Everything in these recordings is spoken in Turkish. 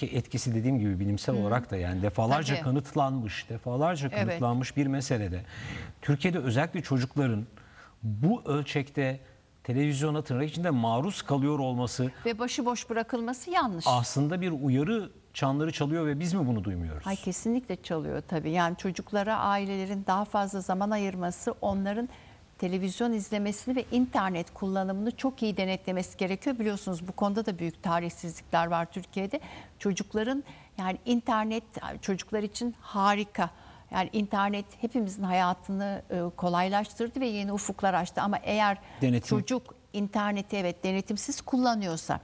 televizyondaki etkisi dediğim gibi bilimsel olarak da yani defalarca Tabii. kanıtlanmış bir meselede. Türkiye'de özellikle çocukların bu ölçekte televizyona tırnak içinde maruz kalıyor olması Ve başıboş bırakılması yanlış. aslında bir uyarı çanları çalıyor ve biz mi bunu duymuyoruz? Ay kesinlikle çalıyor tabii. Yani çocuklara ailelerin daha fazla zaman ayırması, onların televizyon izlemesini ve internet kullanımını çok iyi denetlemesi gerekiyor. Biliyorsunuz bu konuda da büyük tarihsizlikler var Türkiye'de. Çocukların yani internet çocuklar için harika. Yani internet hepimizin hayatını kolaylaştırdı ve yeni ufuklar açtı. Ama eğer çocuk interneti denetimsiz kullanıyorsa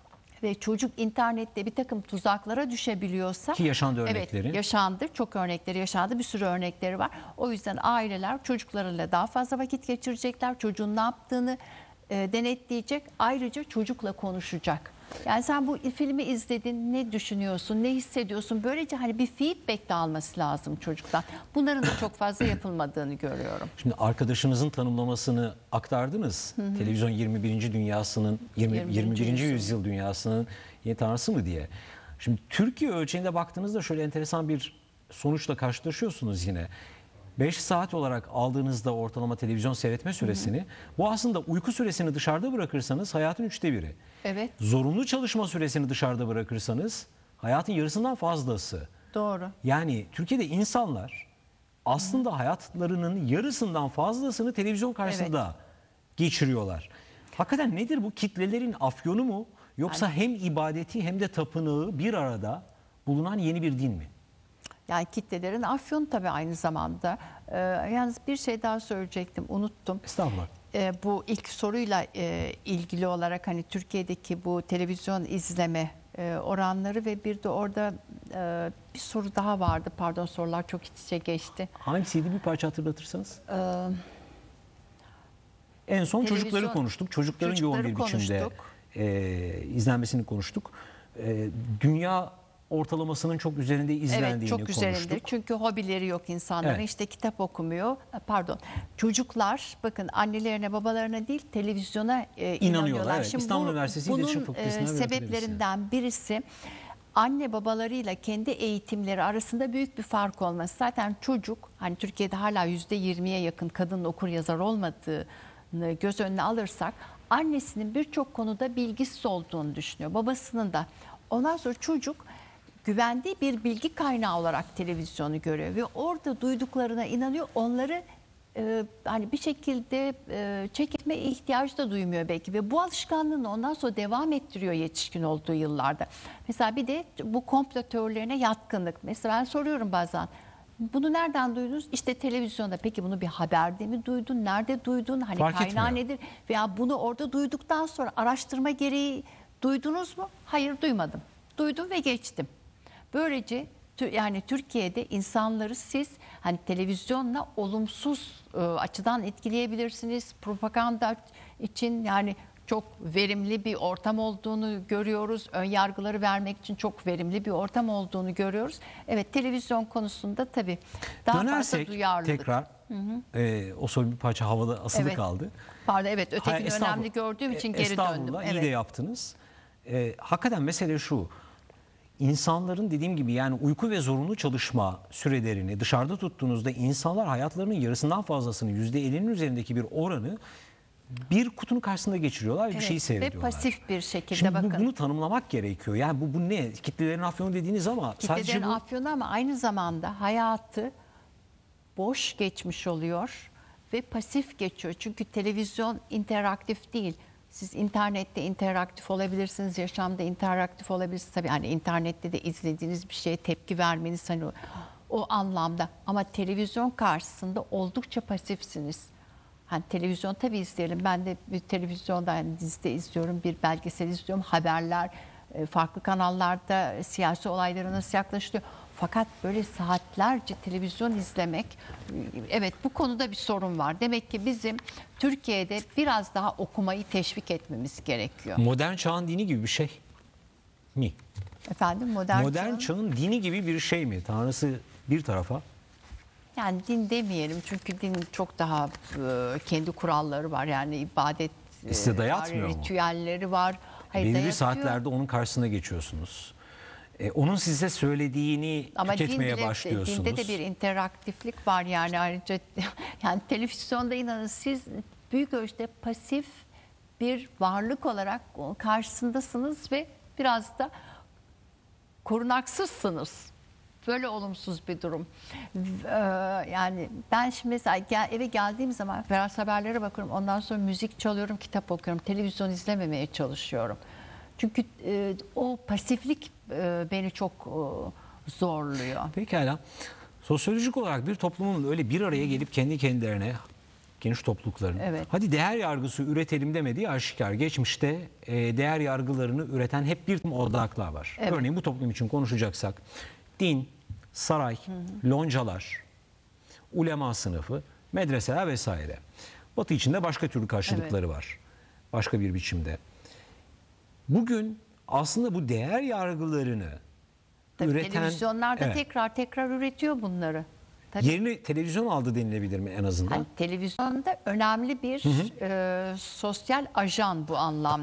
ve çocuk internette bir takım tuzaklara düşebiliyorsa, ki yaşandı örnekleri. Evet, yaşandı. Çok örnekleri yaşandı. Bir sürü örnekleri var. O yüzden aileler çocuklarıyla daha fazla vakit geçirecekler. Çocuğun ne yaptığını denetleyecek. Ayrıca çocukla konuşacak. Yani sen bu filmi izledin, ne düşünüyorsun, ne hissediyorsun? Böylece hani bir feedback de alması lazım çocuktan. Bunların da çok fazla yapılmadığını görüyorum. Şimdi arkadaşınızın tanımlamasını aktardınız. Televizyon 21. dünyasının 21. yüzyıl dünyasının yeni tanrısı mı diye. Şimdi Türkiye ölçeğinde baktığınızda şöyle enteresan bir sonuçla karşılaşıyorsunuz yine. 5 saat olarak aldığınızda ortalama televizyon seyretme süresini, bu aslında uyku süresini dışarıda bırakırsanız hayatın 1/3. Evet. Zorunlu çalışma süresini dışarıda bırakırsanız hayatın yarısından fazlası. Doğru. Yani Türkiye'de insanlar aslında hayatlarının yarısından fazlasını televizyon karşısında geçiriyorlar. Hakikaten nedir bu, kitlelerin afyonu mu, yoksa hem ibadeti hem de tapınağı bir arada bulunan yeni bir din mi? Yani kitlelerin afyonu tabii aynı zamanda. Yalnız bir şey daha söyleyecektim, unuttum. Estağfurullah. Bu ilk soruyla ilgili olarak hani Türkiye'deki bu televizyon izleme oranları ve bir de orada bir soru daha vardı. Pardon, sorular çok iç içe geçti. Hangisiydi, bir parça hatırlatırsanız? En son çocukları konuştuk. Çocukların yoğun bir biçimde izlenmesini konuştuk. Dünya ortalamasının çok üzerinde izlendiğini konuştuk. Evet, çok üzerinde. Çünkü hobileri yok insanların. Evet. İşte kitap okumuyor. Pardon. Çocuklar bakın annelerine babalarına değil televizyona inanıyorlar. Evet. Şimdi İstanbul Üniversitesi İletişim bunun Fakültesi'nden sebeplerinden birisi anne babalarıyla kendi eğitimleri arasında büyük bir fark olması. Zaten çocuk hani Türkiye'de hala %20'ye yakın kadın okur yazar olmadığını göz önüne alırsak annesinin birçok konuda bilgisiz olduğunu düşünüyor. Babasının da. Ondan sonra çocuk güvendiği bir bilgi kaynağı olarak televizyonu görüyor ve orada duyduklarına inanıyor. Onları hani bir şekilde çekme ihtiyacı da duymuyor belki ve bu alışkanlığını ondan sonra devam ettiriyor yetişkin olduğu yıllarda. Mesela bir de bu komplo teorilerine yatkınlık. Mesela ben soruyorum bazen, bunu nereden duydunuz? İşte televizyonda. Peki bunu bir haberde mi duydun? Nerede duydun? Hani fark kaynağı etmiyor. nedir? Veya bunu orada duyduktan sonra araştırma gereği duydunuz mu? Hayır, duymadım. Duydum ve geçtim. Böylece yani Türkiye'de insanları siz hani televizyonla olumsuz açıdan etkileyebilirsiniz. Propaganda için yani çok verimli bir ortam olduğunu görüyoruz. Ön yargıları vermek için çok verimli bir ortam olduğunu görüyoruz. Evet, televizyon konusunda tabii daha fazla duyarlılık. Tekrar o soru bir parça havada asılı kaldı. Pardon, evet, ötekini önemli gördüğüm için geri döndüm. Estağfurullah, iyi de yaptınız. Hakikaten mesele şu. İnsanların dediğim gibi yani uyku ve zorunlu çalışma sürelerini dışarıda tuttuğunuzda insanlar hayatlarının yarısından fazlasını, %50'nin üzerindeki bir oranı bir kutunun karşısında geçiriyorlar ve bir şeyi seyrediyorlar. Ve pasif bir şekilde. Şimdi bakın. Bunu tanımlamak gerekiyor. Yani bu ne? Kitlelerin afyonu dediğiniz ama kitlelerin sadece bu... afyonu ama aynı zamanda hayatı boş geçmiş oluyor ve pasif geçiyor. Çünkü televizyon interaktif değil. Siz internette interaktif olabilirsiniz, yaşamda interaktif olabilirsiniz. Tabii hani internette de izlediğiniz bir şeye tepki vermeniz hani o anlamda. Ama televizyon karşısında oldukça pasifsiniz. Hani televizyon tabii izleyelim. Ben de bir televizyonda yani dizide izliyorum, bir belgesel izliyorum, haberler, farklı kanallarda siyasi olaylara nasıl yaklaşılıyor. Fakat böyle saatlerce televizyon izlemek, evet bu konuda bir sorun var. Demek ki bizim Türkiye'de biraz daha okumayı teşvik etmemiz gerekiyor. Modern çağın dini gibi bir şey mi? Efendim modern çağın dini gibi bir şey mi? Tanrısı bir tarafa. Yani din demeyelim çünkü din çok daha kendi kuralları var. Yani ibadet size dayatmıyor var, ritüelleri var. Hayır, belirli saatlerde onun karşısına geçiyorsunuz. onun size söylediğini Ama tüketmeye başlıyorsunuz. dinde de bir interaktiflik var yani ayrıca yani televizyonda inanın siz büyük ölçüde pasif bir varlık olarak karşısındasınız ve biraz da korunaksızsınız. Böyle olumsuz bir durum. Yani ben şimdi mesela eve geldiğim zaman biraz haberlere bakıyorum. Ondan sonra müzik çalıyorum, kitap okuyorum. Televizyon izlememeye çalışıyorum. Çünkü o pasiflik beni çok zorluyor. Pekala. Sosyolojik olarak bir toplumun öyle bir araya gelip kendi kendilerine, geniş toplulukların, Evet. hadi değer yargısı üretelim demediği aşikar. Geçmişte değer yargılarını üreten hep bir odaklar var. Evet. Örneğin bu toplum için konuşacaksak din, saray, loncalar, ulema sınıfı, medreseler vesaire. Batı içinde başka türlü karşılıkları var. Başka bir biçimde. Bugün aslında bu değer yargılarını Tabii üreten... televizyonlarda Evet. tekrar üretiyor bunları. Tabii. Yerini televizyon aldı denilebilir mi en azından? Yani televizyonda önemli bir sosyal ajan bu anlamda.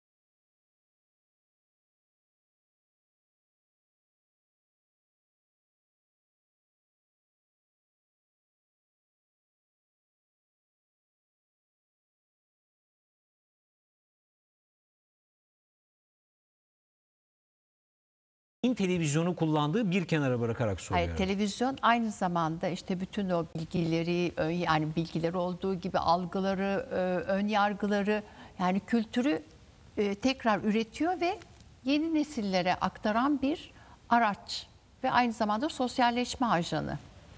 Din televizyonu kullandığı bir kenara bırakarak soruyorum. Hayır, televizyon aynı zamanda işte bütün o bilgileri, yani bilgileri olduğu gibi algıları, ön yargıları, yani kültürü tekrar üretiyor ve yeni nesillere aktaran bir araç ve aynı zamanda sosyalleşme ajanı.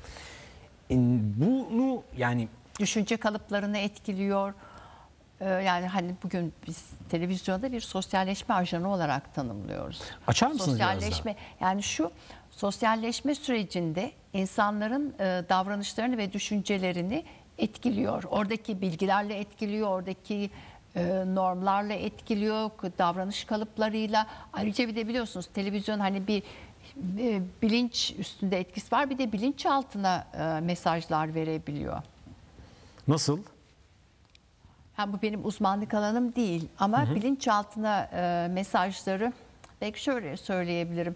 Bunu yani Düşünce kalıplarını etkiliyor. Yani hani bugün biz televizyonda bir sosyalleşme ajanı olarak tanımlıyoruz. Açar mısınız biraz Sosyalleşme, yani şu sosyalleşme sürecinde insanların davranışlarını ve düşüncelerini etkiliyor. Oradaki bilgilerle etkiliyor, oradaki normlarla etkiliyor, davranış kalıplarıyla. Ayrıca bir de biliyorsunuz televizyon hani bir bilinç üstünde etkisi var, bir de bilinçaltına mesajlar verebiliyor. nasıl? Ha, bu benim uzmanlık alanım değil ama bilinçaltına mesajları belki şöyle söyleyebilirim.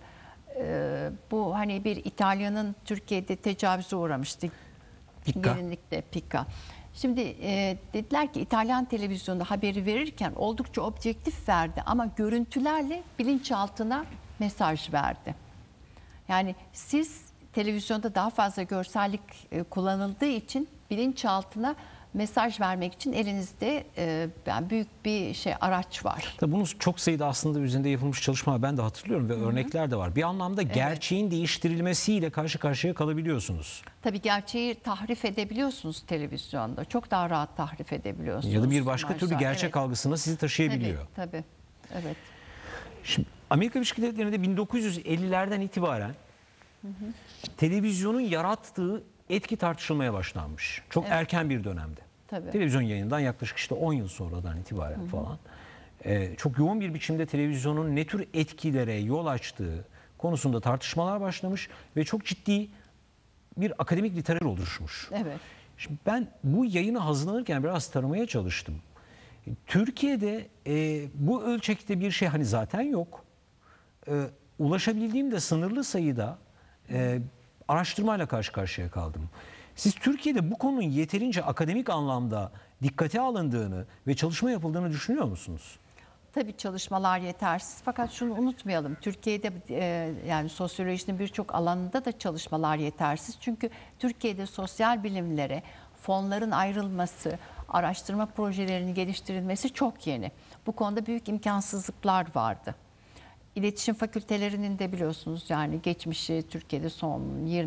Bu hani bir İtalyanın Türkiye'de tecavüze uğramıştı. Picca. Gelinlikte Picca. Şimdi dediler ki İtalyan televizyonda haberi verirken oldukça objektif verdi ama görüntülerle bilinçaltına mesaj verdi. Yani siz televizyonda daha fazla görsellik kullanıldığı için bilinçaltına mesaj vermek için elinizde yani büyük bir araç var. Tabii bunun çok sayıda aslında üzerinde yapılmış çalışmalar ben de hatırlıyorum ve örnekler de var. Bir anlamda gerçeğin değiştirilmesiyle karşı karşıya kalabiliyorsunuz. Tabii gerçeği tahrif edebiliyorsunuz televizyonda. Çok daha rahat tahrif edebiliyorsunuz. Ya da bir başka türlü imajlar. gerçek Evet. algısına sizi taşıyabiliyor. Tabii. Evet. Şimdi Amerika Birleşik Devletleri'nde 1950'lerden itibaren televizyonun yarattığı etki tartışılmaya başlanmış. Çok erken bir dönemde. Tabii. Televizyon yayından yaklaşık işte 10 yıl sonradan itibaren falan. Çok yoğun bir biçimde televizyonun ne tür etkilere yol açtığı konusunda tartışmalar başlamış ve çok ciddi bir akademik literatür oluşmuş. Evet. Şimdi ben bu yayını hazırlanırken biraz taramaya çalıştım. Türkiye'de bu ölçekte bir şey hani zaten yok. Ulaşabildiğim de sınırlı sayıda araştırmayla karşı karşıya kaldım. Siz Türkiye'de bu konunun yeterince akademik anlamda dikkate alındığını ve çalışma yapıldığını düşünüyor musunuz? Tabii çalışmalar yetersiz fakat şunu unutmayalım. Türkiye'de yani sosyolojinin birçok alanında da çalışmalar yetersiz. Çünkü Türkiye'de sosyal bilimlere fonların ayrılması, araştırma projelerinin geliştirilmesi çok yeni. Bu konuda büyük imkansızlıklar vardı. İletişim fakültelerinin de biliyorsunuz yani geçmişi Türkiye'de son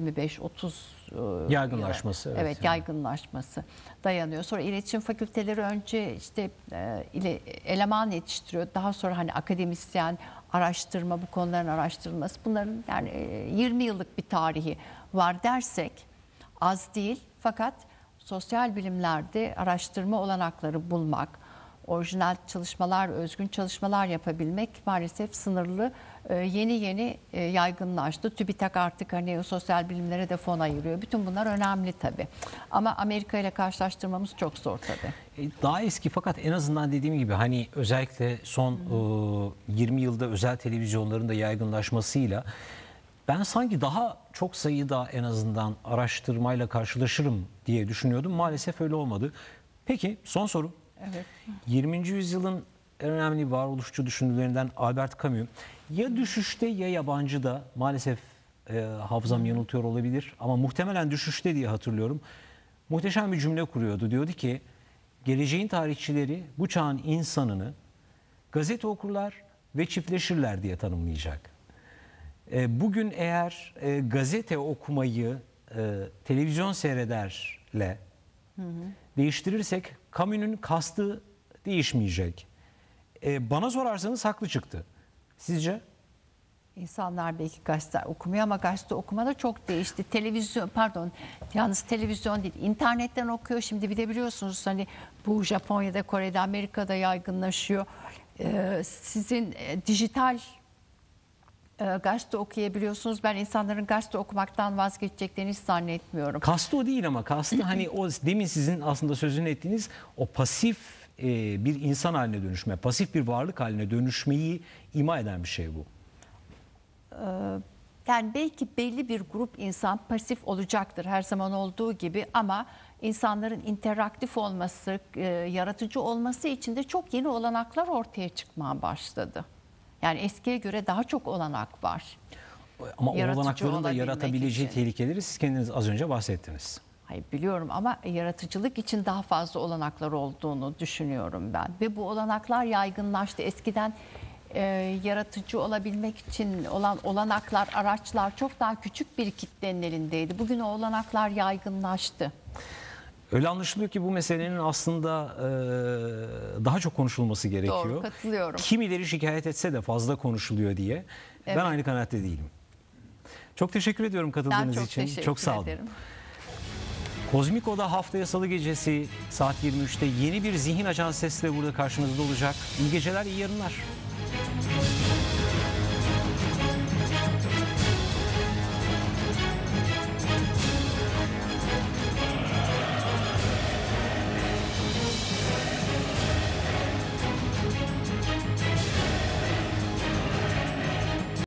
25-30 Yaygınlaşması, yıla, evet, evet yani. yaygınlaşması dayanıyor. Sonra iletişim fakülteleri önce işte eleman yetiştiriyor. Daha sonra hani akademisyen araştırma, bu konuların araştırılması. Bunların yani 20 yıllık bir tarihi var dersek az değil. Fakat sosyal bilimlerde araştırma olanakları bulmak, orijinal çalışmalar, özgün çalışmalar yapabilmek maalesef sınırlı yeni yeni yaygınlaştı. TÜBİTAK artık hani sosyal bilimlere de fon ayırıyor. Bütün bunlar önemli tabii. Ama Amerika ile karşılaştırmamız çok zor tabii. Daha eski fakat en azından dediğim gibi hani özellikle son 20 yılda özel televizyonların da yaygınlaşmasıyla ben sanki daha çok sayıda en azından araştırmayla karşılaşırım diye düşünüyordum. Maalesef öyle olmadı. Peki son soru. Evet. 20. yüzyılın en önemli varoluşçu düşünürlerinden Albert Camus ya düşüşte ya yabancıda, maalesef hafızam yanıltıyor olabilir ama muhtemelen düşüşte diye hatırlıyorum. Muhteşem bir cümle kuruyordu. Diyordu ki geleceğin tarihçileri bu çağın insanını gazete okurlar ve çiftleşirler diye tanımlayacak. Bugün eğer gazete okumayı televizyon seyrederle değiştirirsek Camus'un kastı değişmeyecek. Bana sorarsanız haklı çıktı. Sizce? İnsanlar belki gazete okumuyor ama gazete okuma da çok değişti. Televizyon, pardon, yalnız televizyon değil, internetten okuyor. Şimdi bir de biliyorsunuz hani bu Japonya'da, Kore'de, Amerika'da yaygınlaşıyor. Sizin dijital gazete okuyabiliyorsunuz. Ben insanların gazete okumaktan vazgeçeceklerini hiç zannetmiyorum. Kastı o değil ama kastı hani o demin sizin aslında sözünü ettiğiniz o pasif bir insan haline dönüşme, pasif bir varlık haline dönüşmeyi ima eden bir şey bu. Yani belki belli bir grup insan pasif olacaktır her zaman olduğu gibi ama insanların interaktif olması, yaratıcı olması için de çok yeni olanaklar ortaya çıkmaya başladı. Yani eskiye göre daha çok olanak var. Ama o Yaratıcı olanakların da olabilmek yaratabileceği için. tehlikeleri siz kendiniz az önce bahsettiniz. Hayır, biliyorum ama yaratıcılık için daha fazla olanaklar olduğunu düşünüyorum ben. Ve bu olanaklar yaygınlaştı. Eskiden yaratıcı olabilmek için olan olanaklar, araçlar çok daha küçük bir kitlenin elindeydi. Bugün o olanaklar yaygınlaştı. Öyle anlaşılıyor ki bu meselenin aslında daha çok konuşulması gerekiyor. Doğru, katılıyorum. Kimileri şikayet etse de fazla konuşuluyor diye. Evet. Ben aynı kanaatte değilim. Çok teşekkür ediyorum Ben katıldığınız çok için. teşekkür Çok sağ olun. ederim. Kozmik Oda haftaya Salı gecesi saat 23'te yeni bir zihin açan sesle burada karşınızda olacak. İyi geceler, iyi yarınlar.